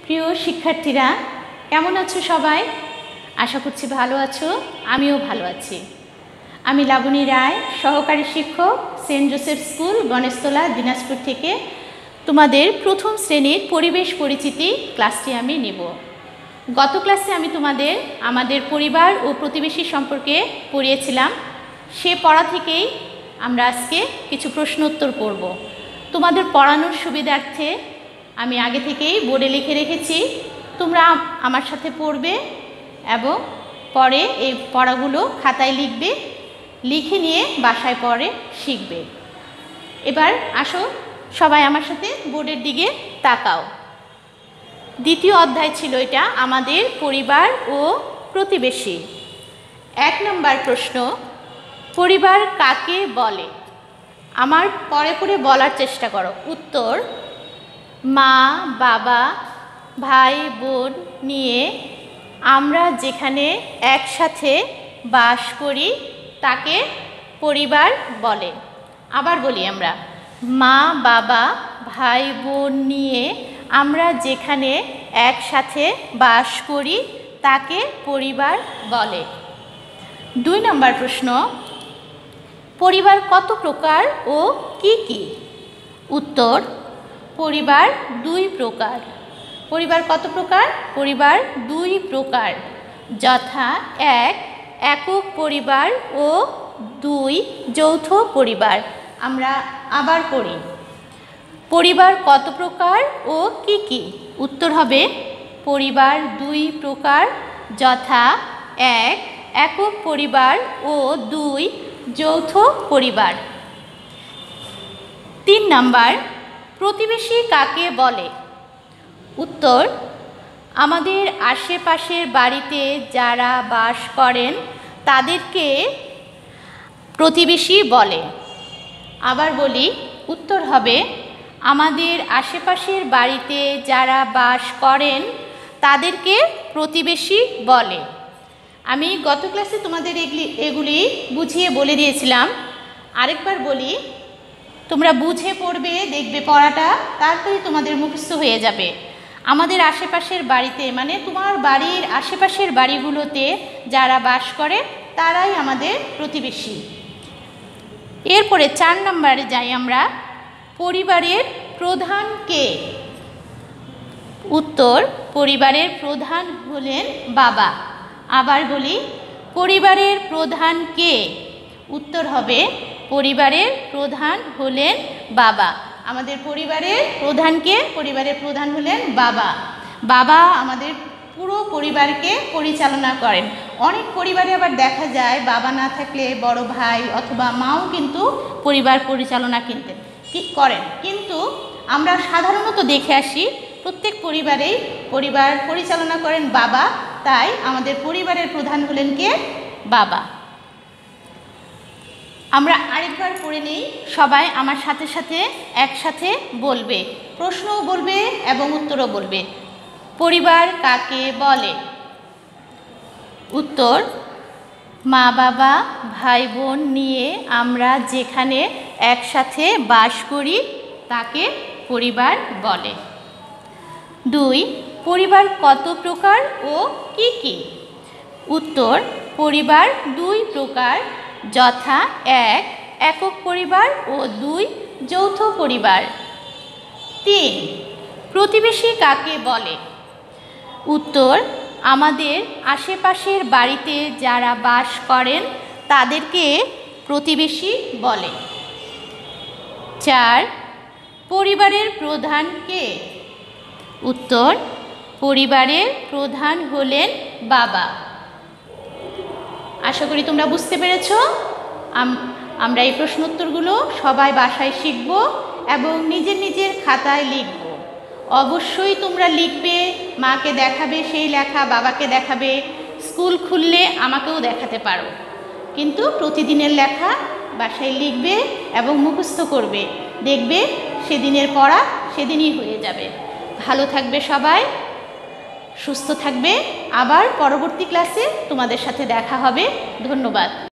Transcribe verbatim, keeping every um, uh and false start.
প্রিয় শিক্ষার্থীরা, কেমন আছো সবাই? আশা করছি ভালো আছো। আমিও ভালো আছি। আমি লাবণী রায়, সহকারী শিক্ষক, Saint Joseph school, Ganeshtala, Dinajpur থেকে তোমাদের প্রথম শ্রেণীর পরিবেশ পরিচিতি ক্লাসটি আমি নেব। গত ক্লাসে আমি তোমাদের আমাদের পরিবার ও প্রতিবেশী সম্পর্কে পড়িয়েছিলাম। সে পড়া থেকেই আমরা আজকে কিছু প্রশ্ন উত্তর করব। তোমাদের পড়ানোর সুবিধার্থে আমি আগে থেকেই বোর্ডে লিখে রেখেছি, তোমরা আমার সাথে পড়বে এবং পরে এই পড়াগুলো খাতায় লিখবে, লিখে নিয়ে বাসায় পরে শিখবে। এবার আসো সবাই আমার সাথে বোর্ডের দিকে তাকাও। দ্বিতীয় অধ্যায় ছিল এটা, আমাদের পরিবার ও প্রতিবেশী। এক নম্বর প্রশ্ন, পরিবার কাকে বলে? আমার পরে পরে বলার চেষ্টা করো। উত্তর, মা, বাবা, ভাই, বোন নিয়ে আমরা যেখানে একসাথে বাস করি তাকে পরিবার বলে। আবার বলি আমরা, মা, বাবা, ভাই, বোন নিয়ে আমরা যেখানে একসাথে বাস করি তাকে পরিবার বলে। দুই নম্বর প্রশ্ন, পরিবার কত প্রকার ও কি কি? উত্তর, পরিবার দুই প্রকার। পরিবার কত প্রকার? পরিবার দুই প্রকার, যথা এক একক পরিবার ও দুই যৌথ পরিবার। আমরা আবার পড়ি, পরিবার কত প্রকার ও কি কি? উত্তর হবে পরিবার দুই প্রকার, যথা এক একক পরিবার ও দুই যৌথ পরিবার। তিন নাম্বার, প্রতিবেশী কাকে বলে? উত্তর, আমাদের আশেপাশের বাড়িতে যারা বাস করেন তাদেরকে প্রতিবেশী বলে। আবার বলি, উত্তর হবে আমাদের আশেপাশের বাড়িতে যারা বাস করেন তাদেরকে প্রতিবেশী বলে। আমি গত ক্লাসে তোমাদের এগুলি এগুলি বুঝিয়ে বলে দিয়েছিলাম। আরেকবার বলি, তোমরা বুঝে পড়বে, দেখবে পড়াটা, তারপরে তোমাদের মুখস্থ হয়ে যাবে। আমাদের আশেপাশের বাড়িতে মানে তোমার বাড়ির আশেপাশের বাড়িগুলোতে যারা বাস করে তারাই আমাদের প্রতিবেশী। এরপরে চার নম্বরে যাই আমরা, পরিবারের প্রধান কে? উত্তর, পরিবারের প্রধান হলেন বাবা। আবার বলি, পরিবারের প্রধান কে? উত্তর হবে পরিবারের প্রধান হলেন বাবা। আমাদের পরিবারের প্রধান কে? পরিবারের প্রধান হলেন বাবা। বাবা আমাদের পুরো পরিবারকে পরিচালনা করেন। অনেক পরিবারে আবার দেখা যায় বাবা না থাকলে বড় ভাই অথবা মাও কিন্তু পরিবার পরিচালনা কিনতে কি করেন, কিন্তু আমরা সাধারণত দেখে আসি প্রত্যেক পরিবারেই পরিবার পরিচালনা করেন বাবা। তাই আমাদের পরিবারের প্রধান হলেন কে? বাবা। আমরা আরেকবার পড়ে নিই, সবাই আমার সাথে সাথে একসাথে বলবে, প্রশ্নও বলবে এবং উত্তরও বলবে। পরিবার কাকে বলে? উত্তর, মা, বাবা, ভাই, বোন নিয়ে আমরা যেখানে একসাথে বাস করি তাকে পরিবার বলে। দুই, পরিবার কত প্রকার ও কি কি? উত্তর, পরিবার দুই প্রকার, যথা এক একক পরিবার ও দুই যৌথ পরিবার। তিন, প্রতিবেশী কাকে বলে? উত্তর, আমাদের আশেপাশের বাড়িতে যারা বাস করেন তাদেরকে প্রতিবেশী বলে। চার, পরিবারের প্রধান কে? উত্তর, পরিবারের প্রধান হলেন বাবা। আশা করি তোমরা বুঝতে পেরেছ। আমরা এই প্রশ্ন উত্তরগুলো সবাই বাসায় শিখব এবং নিজের নিজের খাতায় লিখব। অবশ্যই তোমরা লিখবে, মাকে দেখাবে সেই লেখা, বাবাকে দেখাবে, স্কুল খুললে আমাকেও দেখাতে পারো। কিন্তু প্রতিদিনের লেখা বাসায় লিখবে এবং মুখস্থ করবে, দেখবে সেদিনের পড়া সেদিনই হয়ে যাবে। ভালো থাকবে সবাই, সুস্থ থাকবে। আবার পরবর্তী ক্লাসে তোমাদের সাথে দেখা হবে। ধন্যবাদ।